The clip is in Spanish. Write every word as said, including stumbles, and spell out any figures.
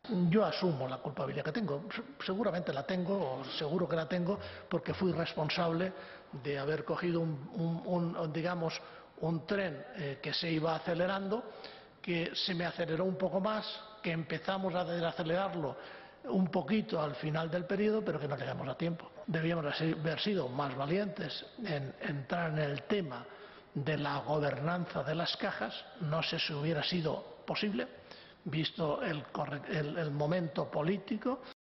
Yo asumo la culpabilidad que tengo, seguramente la tengo, seguro que la tengo, porque fui responsable de haber cogido un, un, un digamos, un tren eh, que se iba acelerando, que se me aceleró un poco más, que empezamos a desacelerarlo un poquito al final del periodo, pero que no llegamos a tiempo. Debíamos haber sido más valientes en entrar en el tema de la gobernanza de las cajas. No sé si hubiera sido posible, visto el, el, el momento político.